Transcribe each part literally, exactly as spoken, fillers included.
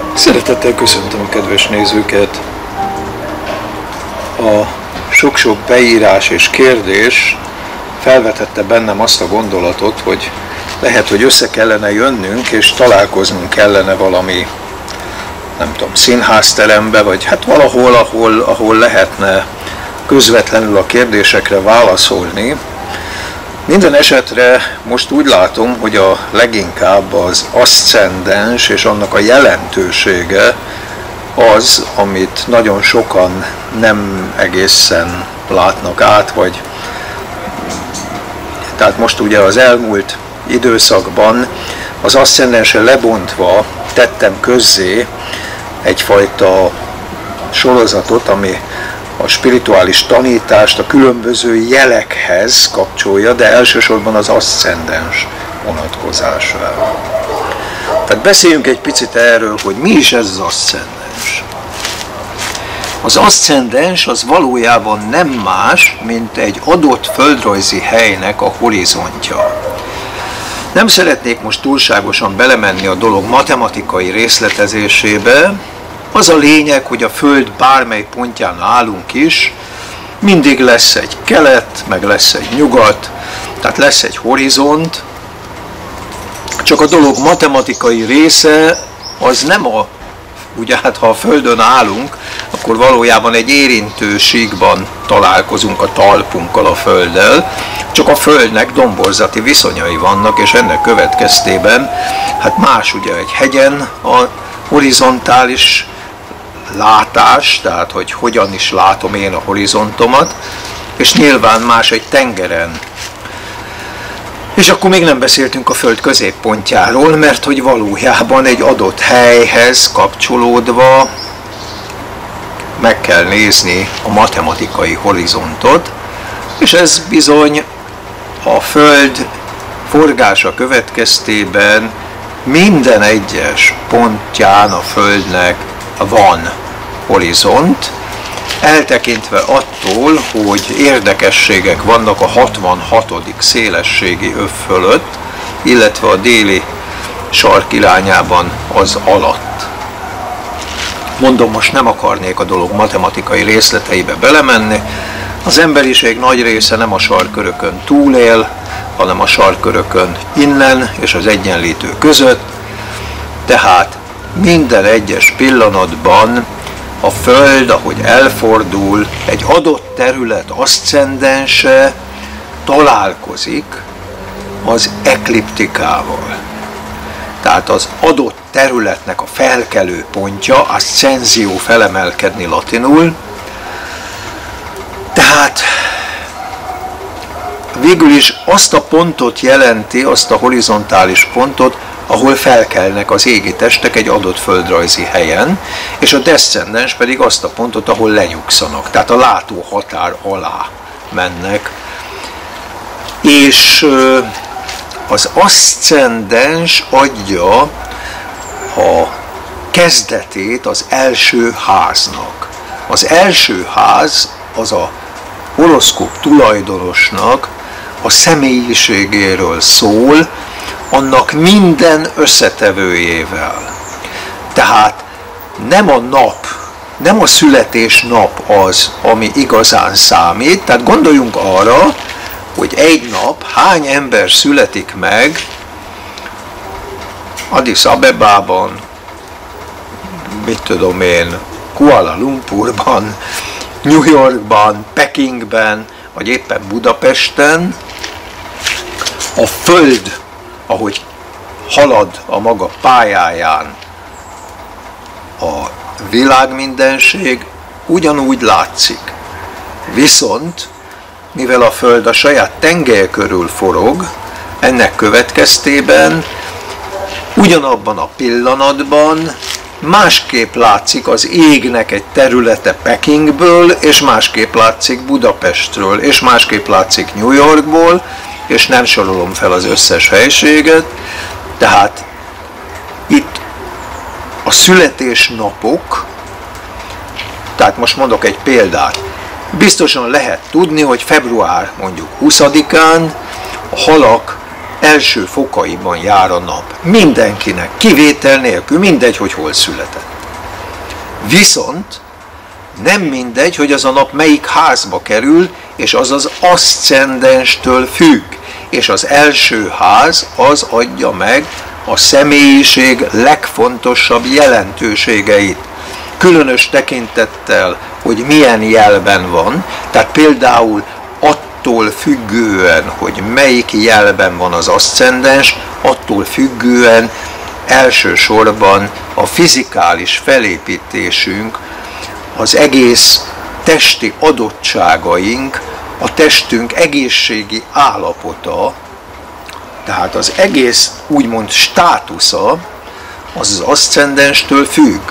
Szeretettel köszöntöm a kedves nézőket! A sok-sok beírás és kérdés felvetette bennem azt a gondolatot, hogy lehet, hogy össze kellene jönnünk és találkoznunk kellene valami, nem tudom, színházterembe, vagy hát valahol, ahol, ahol lehetne közvetlenül a kérdésekre válaszolni. Minden esetre most úgy látom, hogy a leginkább az aszcendens és annak a jelentősége az, amit nagyon sokan nem egészen látnak át, vagy tehát most ugye az elmúlt időszakban az aszcendensre lebontva tettem közzé egyfajta sorozatot, ami a spirituális tanítást a különböző jelekhez kapcsolja, de elsősorban az aszcendens vonatkozásával. Tehát beszéljünk egy picit erről, hogy mi is ez az aszcendens. Az aszcendens az valójában nem más, mint egy adott földrajzi helynek a horizontja. Nem szeretnék most túlságosan belemenni a dolog matematikai részletezésébe. Az a lényeg, hogy a Föld bármely pontján állunk is, mindig lesz egy kelet, meg lesz egy nyugat, tehát lesz egy horizont, csak a dolog matematikai része az nem a, ugye hát ha a Földön állunk, akkor valójában egy érintő síkban találkozunk a talpunkkal a Földdel, csak a Földnek domborzati viszonyai vannak, és ennek következtében hát más ugye egy hegyen a horizontális látás, tehát hogy hogyan is látom én a horizontomat, és nyilván más egy tengeren. És akkor még nem beszéltünk a Föld középpontjáról, mert hogy valójában egy adott helyhez kapcsolódva meg kell nézni a matematikai horizontot, és ez bizony a Föld forgása következtében minden egyes pontján a Földnek van horizont, eltekintve attól, hogy érdekességek vannak a hatvanhatodik szélességi öv fölött, illetve a déli sark irányában az alatt. Mondom, most nem akarnék a dolog matematikai részleteibe belemenni, az emberiség nagy része nem a sarkkörökön túlél, hanem a sarkkörökön innen és az egyenlítő között, tehát minden egyes pillanatban a Föld, ahogy elfordul, egy adott terület aszcendense találkozik az ekliptikával. Tehát az adott területnek a felkelő pontja, ascensio felemelkedni latinul, tehát végül is azt a pontot jelenti, azt a horizontális pontot, ahol felkelnek az égi testek egy adott földrajzi helyen, és a deszcendens pedig azt a pontot, ahol lenyugszanak, tehát a látó határ alá mennek. És az aszcendens adja a kezdetét az első háznak. Az első ház az a horoszkóp tulajdonosnak a személyiségéről szól, annak minden összetevőjével. Tehát nem a nap, nem a születésnap az, ami igazán számít, tehát gondoljunk arra, hogy egy nap hány ember születik meg Addis Abebában, mit tudom én, Kuala Lumpurban, New Yorkban, Pekingben, vagy éppen Budapesten. A Föld, ahogy halad a maga pályáján a világmindenség, ugyanúgy látszik. Viszont, mivel a Föld a saját tengelye körül forog, ennek következtében ugyanabban a pillanatban másképp látszik az égnek egy területe Pekingből, és másképp látszik Budapestről, és másképp látszik New Yorkból, és nem sorolom fel az összes helységet, tehát itt a születésnapok, tehát most mondok egy példát, biztosan lehet tudni, hogy február mondjuk huszadikán a halak első fokaiban jár a nap. Mindenkinek, kivétel nélkül, mindegy, hogy hol született. Viszont nem mindegy, hogy az a nap melyik házba kerül, és az az aszcendenstől függ. És az első ház az adja meg a személyiség legfontosabb jelentőségeit. Különös tekintettel, hogy milyen jelben van, tehát például attól függően, hogy melyik jelben van az aszcendens, attól függően elsősorban a fizikális felépítésünk, az egész testi adottságaink, a testünk egészségi állapota, tehát az egész úgymond státusza, az az aszcendenstől függ.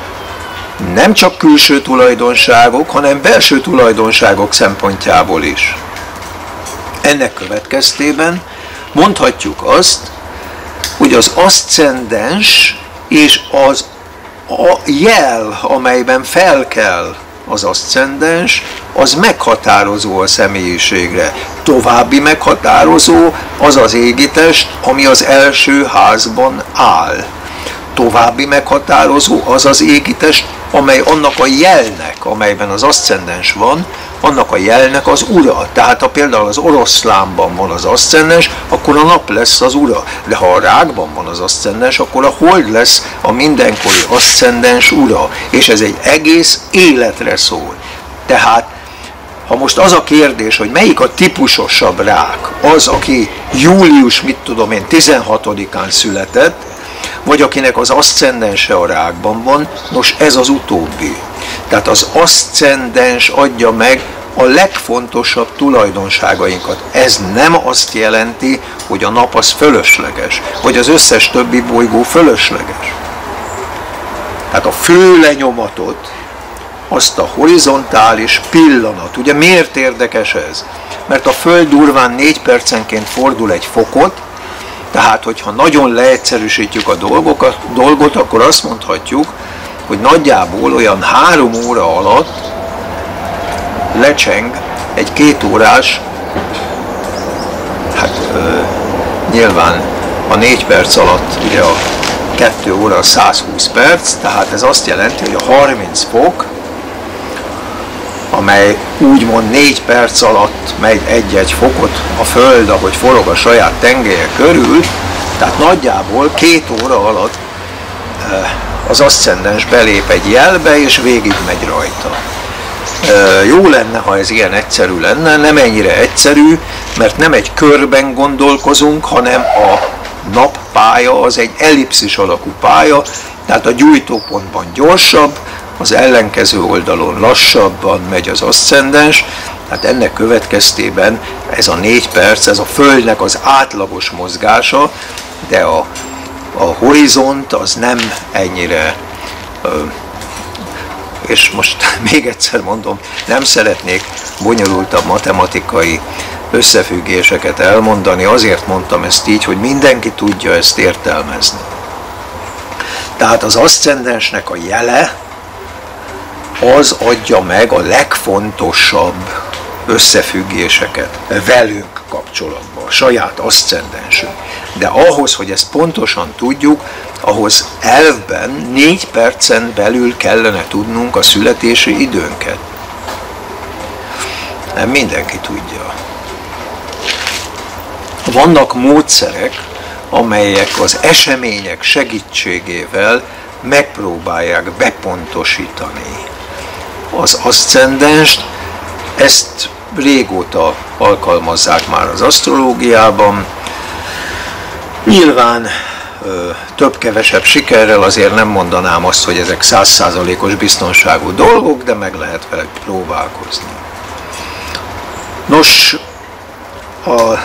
Nem csak külső tulajdonságok, hanem belső tulajdonságok szempontjából is. Ennek következtében mondhatjuk azt, hogy az aszcendens és az a jel, amelyben felkel az aszcendens, az meghatározó a személyiségre. További meghatározó az az égitest, ami az első házban áll. További meghatározó az az égitest, amely annak a jelnek, amelyben az aszcendens van, annak a jelnek az ura. Tehát ha például az oroszlánban van az aszcendens, akkor a nap lesz az ura. De ha a rákban van az aszcendens, akkor a hold lesz a mindenkori aszcendens ura. És ez egy egész életre szól. Tehát ha most az a kérdés, hogy melyik a típusosabb rák, az, aki július, mit tudom én, tizenhatodikán született, vagy akinek az aszcendense a rákban van, nos ez az utóbbi. Tehát az aszcendens adja meg a legfontosabb tulajdonságainkat. Ez nem azt jelenti, hogy a nap az fölösleges, vagy az összes többi bolygó fölösleges. Tehát a fő lenyomatot, azt a horizontális pillanat, ugye miért érdekes ez? Mert a Föld durván négy percenként fordul egy fokot, tehát hogyha nagyon leegyszerűsítjük a dolgokat, dolgot, akkor azt mondhatjuk, hogy nagyjából olyan három óra alatt lecseng egy két órás, hát ö, nyilván a négy perc alatt ugye a kettő óra száz húsz perc, tehát ez azt jelenti, hogy a harminc fok, amely úgymond négy perc alatt megy egy-egy fokot a Föld, ahogy forog a saját tengelye körül, tehát nagyjából két óra alatt az aszcendens belép egy jelbe, és végig megy rajta. Jó lenne, ha ez ilyen egyszerű lenne, nem ennyire egyszerű, mert nem egy körben gondolkozunk, hanem a nappálya az egy ellipszis alakú pálya, tehát a gyújtópontban gyorsabb, az ellenkező oldalon lassabban megy az aszcendens, tehát ennek következtében ez a négy perc, ez a Földnek az átlagos mozgása, de a, a horizont az nem ennyire, és most még egyszer mondom, nem szeretnék bonyolultabb matematikai összefüggéseket elmondani, azért mondtam ezt így, hogy mindenki tudja ezt értelmezni. Tehát az aszcendensnek a jele, az adja meg a legfontosabb összefüggéseket velünk kapcsolatban, a saját aszcendensünk. De ahhoz, hogy ezt pontosan tudjuk, ahhoz elvben négy percen belül kellene tudnunk a születési időnket. Nem mindenki tudja. Vannak módszerek, amelyek az események segítségével megpróbálják bepontosítani az aszcendenst. Ezt régóta alkalmazzák már az asztrológiában. Nyilván több-kevesebb sikerrel, azért nem mondanám azt, hogy ezek száz százalékos biztonságú dolgok, de meg lehet vele próbálkozni. Nos, az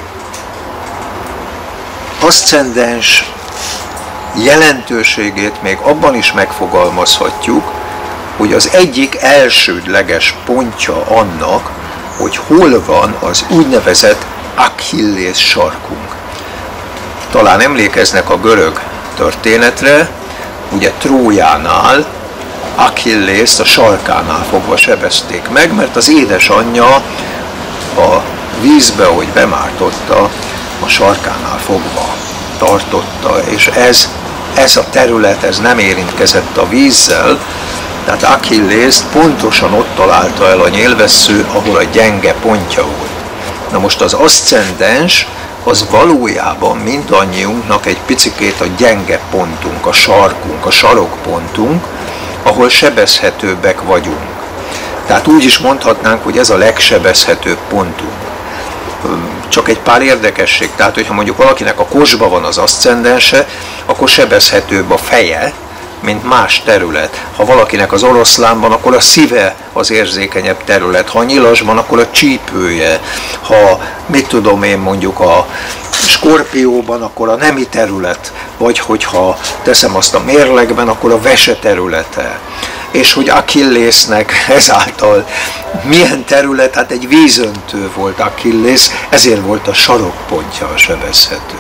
aszcendens jelentőségét még abban is megfogalmazhatjuk, hogy az egyik elsődleges pontja annak, hogy hol van az úgynevezett Achilles sarkunk. Talán emlékeznek a görög történetre, ugye Trójánál Achillést a sarkánál fogva sebezték meg, mert az édesanyja a vízbe, ahogy bemártotta a sarkánál fogva tartotta, és ez, ez a terület ez nem érintkezett a vízzel, tehát Achillészt pontosan ott találta el a nyélvessző, ahol a gyenge pontja volt. Na most az aszcendens az valójában mindannyiunknak egy picikét a gyenge pontunk, a sarkunk, a sarokpontunk, ahol sebezhetőbbek vagyunk. Tehát úgy is mondhatnánk, hogy ez a legsebezhetőbb pontunk. Csak egy pár érdekesség, tehát hogyha mondjuk valakinek a kosba van az aszcendense, akkor sebezhetőbb a feje, mint más terület. Ha valakinek az oroszlánban, akkor a szíve az érzékenyebb terület. Ha a nyilasban, akkor a csípője. Ha, mit tudom én, mondjuk a skorpióban, akkor a nemi terület. Vagy hogyha teszem azt a mérlegben, akkor a vese területe. És hogy Achillésznek ezáltal milyen terület, hát egy vízöntő volt Achillész, ezért volt a sarokpontja a sebezhető.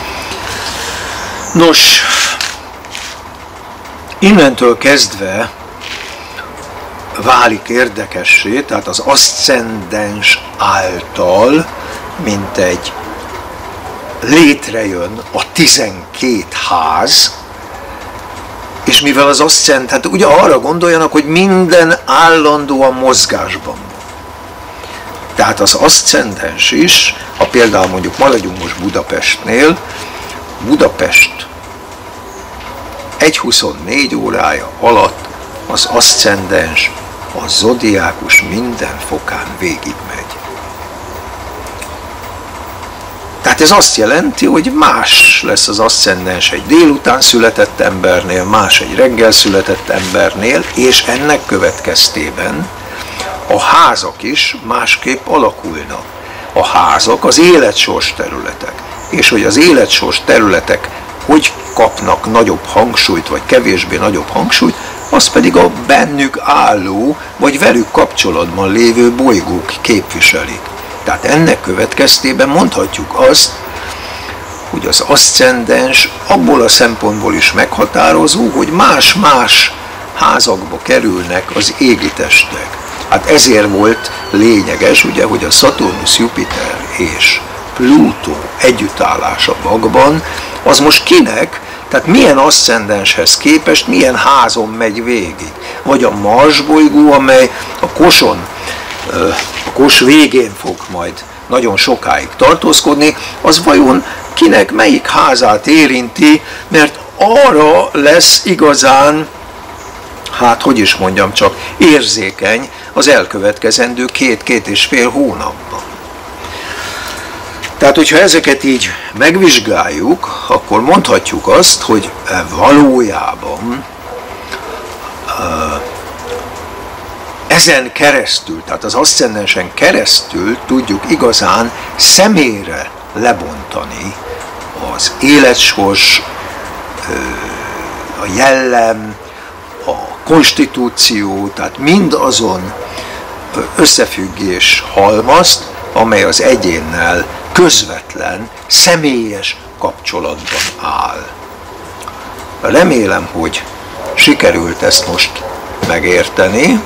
Nos, innentől kezdve válik érdekessé, tehát az aszcendens által, mint egy létrejön a tizenkét ház, és mivel az aszcendens, hát ugye arra gondoljanak, hogy minden állandóan mozgásban van. Tehát az aszcendens is, ha például mondjuk maradjunk most Budapestnél, Budapest egy huszonnégy órája alatt az aszcendens, a zodiákus minden fokán végigmegy. Tehát ez azt jelenti, hogy más lesz az aszcendens egy délután született embernél, más egy reggel született embernél, és ennek következtében a házak is másképp alakulnak. A házak az életsors területek, és hogy az életsors területek hogy kapnak nagyobb hangsúlyt, vagy kevésbé nagyobb hangsúlyt, az pedig a bennük álló, vagy velük kapcsolatban lévő bolygók képviselik. Tehát ennek következtében mondhatjuk azt, hogy az aszcendens abból a szempontból is meghatározó, hogy más-más házakba kerülnek az égi testek. Hát ezért volt lényeges, ugye, hogy a Szaturnusz, Jupiter és Plutó együttállása Magban, az most kinek, tehát milyen aszcendenshez képest, milyen házon megy végig. Vagy a Mars bolygó, amely a Koson, a Kos végén fog majd nagyon sokáig tartózkodni, az vajon kinek melyik házát érinti, mert arra lesz igazán, hát hogy is mondjam csak, érzékeny az elkövetkezendő két-két és fél hónapban. Tehát, hogyha ezeket így megvizsgáljuk, akkor mondhatjuk azt, hogy valójában ezen keresztül, tehát az aszcendensen keresztül tudjuk igazán személyre lebontani az életsors, a jellem, a konstitúció, tehát mindazon összefüggés halmazt, amely az egyénnel közvetlen, személyes kapcsolatban áll. Remélem, hogy sikerült ezt most megérteni,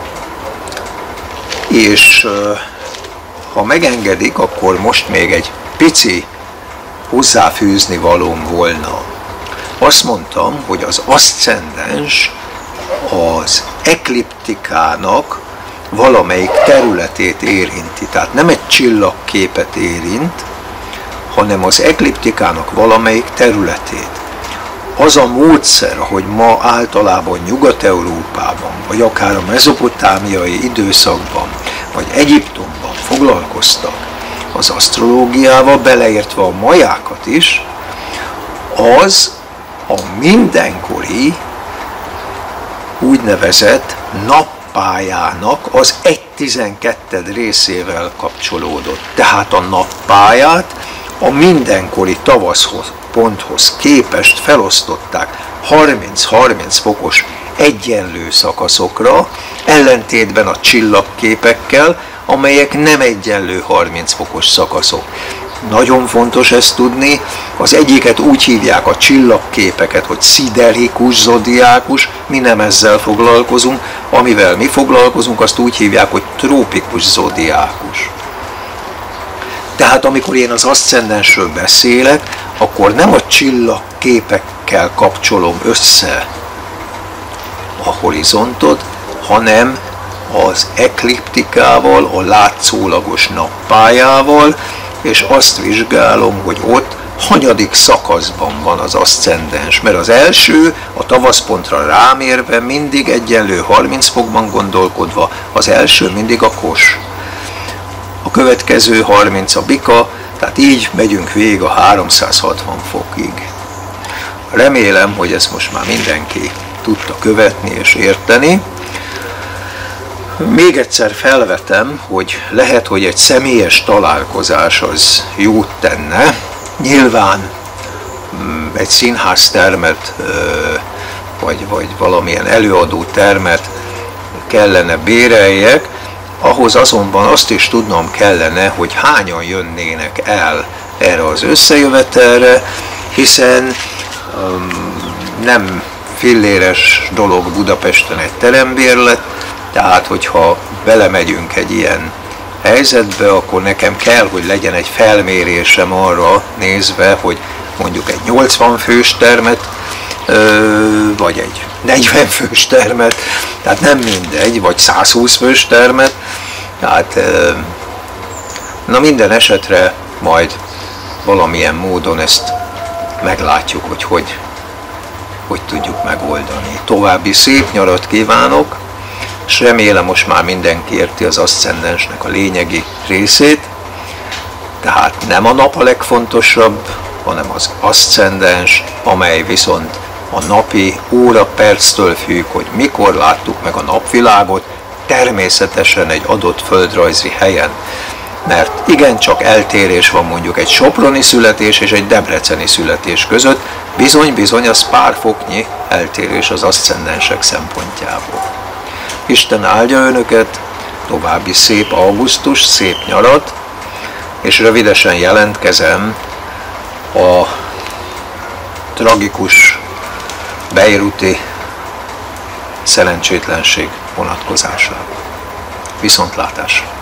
és ha megengedik, akkor most még egy pici hozzáfűzni valóm volna. Azt mondtam, hogy az aszcendens az ekliptikának valamelyik területét érinti. Tehát nem egy csillagképet érint, hanem az ekliptikának valamelyik területét. Az a módszer, hogy ma általában Nyugat-Európában, vagy akár a mezopotámiai időszakban, vagy Egyiptomban foglalkoztak az asztrológiával, beleértve a majákat is, az a mindenkori úgynevezett nappályának az egy tizenkettő részével kapcsolódott. Tehát a nappályát a mindenkori tavaszhoz, ponthoz képest felosztották harminc-harminc fokos egyenlő szakaszokra, ellentétben a csillagképekkel, amelyek nem egyenlő harminc fokos szakaszok. Nagyon fontos ezt tudni, az egyiket úgy hívják a csillagképeket, hogy sziderikus zodiákus, mi nem ezzel foglalkozunk, amivel mi foglalkozunk, azt úgy hívják, hogy trópikus zodiákus. Tehát amikor én az aszcendensről beszélek, akkor nem a csillagképekkel kapcsolom össze a horizontot, hanem az ekliptikával, a látszólagos nappályával, és azt vizsgálom, hogy ott hanyadik szakaszban van az aszcendens, mert az első, a tavaszpontra rámérve, mindig egyenlő harminc fokban gondolkodva, az első mindig a kos. A következő harminc a bika, tehát így megyünk végig a háromszázhatvan fokig. Remélem, hogy ezt most már mindenki tudta követni és érteni. Még egyszer felvetem, hogy lehet, hogy egy személyes találkozás az jót tenne. Nyilván egy színháztermet, vagy, vagy valamilyen előadó termet kellene béreljek, ahhoz azonban azt is tudnom kellene, hogy hányan jönnének el erre az összejövetelre, hiszen um, nem filléres dolog Budapesten egy terembérlet, tehát hogyha belemegyünk egy ilyen helyzetbe, akkor nekem kell, hogy legyen egy felmérésem arra nézve, hogy mondjuk egy nyolcvan fős termet, vagy egy negyven fős termet, tehát nem mindegy, vagy százhúsz fős termet, tehát na minden esetre majd valamilyen módon ezt meglátjuk, hogy hogy, hogy tudjuk megoldani. További szép nyarat kívánok, és remélem most már mindenki érti az aszcendensnek a lényegi részét, tehát nem a nap a legfontosabb, hanem az aszcendens, amely viszont a napi óra perctől függ, hogy mikor láttuk meg a napvilágot, természetesen egy adott földrajzi helyen. Mert igencsak eltérés van mondjuk egy soproni születés és egy debreceni születés között, bizony-bizony az pár foknyi eltérés az aszcendensek szempontjából. Isten áldja önöket, további szép augusztus, szép nyarat, és rövidesen jelentkezem a tragikus beiruti szerencsétlenség vonatkozásában. Viszontlátásra!